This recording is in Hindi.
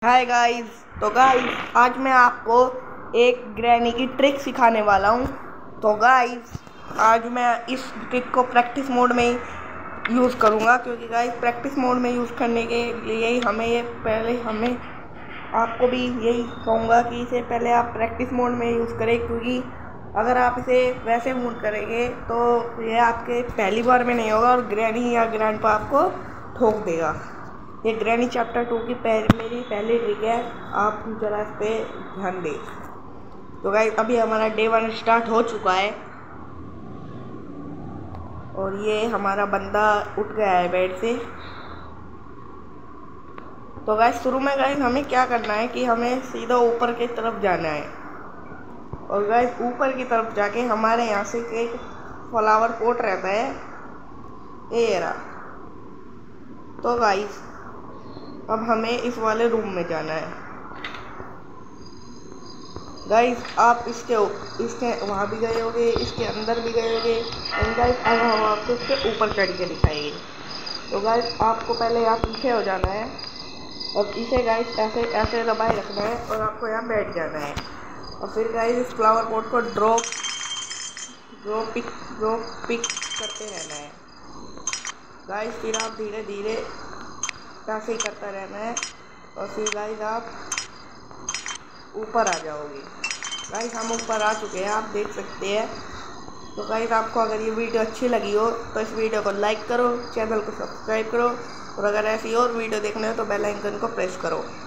Hi guys. तो गाइस आज मैं आपको एक ग्रैनी की ट्रिक सिखाने वाला हूँ। तो गाइस आज मैं इस ट्रिक को प्रैक्टिस मोड में ही यूज़ करूँगा, क्योंकि गाइस प्रैक्टिस मोड में यूज़ करने के लिए ही हमें आपको भी यही कहूँगा कि इसे पहले आप प्रैक्टिस मोड में यूज़ करें, क्योंकि अगर आप इसे वैसे मोड करेंगे तो यह आपके पहली बार में नहीं होगा और ग्रैनी या ग्रैंडपा आपको ठोक देगा। ये ग्रैनी चैप्टर 2 की मेरी पहली ट्रिक है, आप जरा इस पर ध्यान दें। तो गाइस अभी हमारा डे 1 स्टार्ट हो चुका है और ये हमारा बंदा उठ गया है बेड से। तो गाइस शुरू में गाइस हमें क्या करना है कि हमें सीधा ऊपर की तरफ जाना है और गाइस ऊपर की तरफ जाके हमारे यहाँ से एक फ्लावर पॉट रहता है, ये रहा। तो गाइस अब हमें इस वाले रूम में जाना है। गाइस आप इसके वहाँ भी गए होगे, इसके अंदर भी गए होगे, एंड गाइस अब हम आपको इसके ऊपर चढ़ के दिखाएंगे। तो गाइस आपको पहले यहाँ पीछे हो जाना है और इसे गाइस ऐसे ऐसे दबाए रखना है और आपको यहाँ बैठ जाना है और फिर गाइस इस फ्लावर पॉट को ड्रॉप पिक करते रहना है। गाइस फिर आप धीरे धीरे ऐसे ही करता रहना है और फिर गाइस आप ऊपर आ जाओगे। गाइस हम ऊपर आ चुके हैं, आप देख सकते हैं। तो गाइस आपको अगर ये वीडियो अच्छी लगी हो तो इस वीडियो को लाइक करो, चैनल को सब्सक्राइब करो और अगर ऐसी और वीडियो देखने हो तो बेल आइकन को प्रेस करो।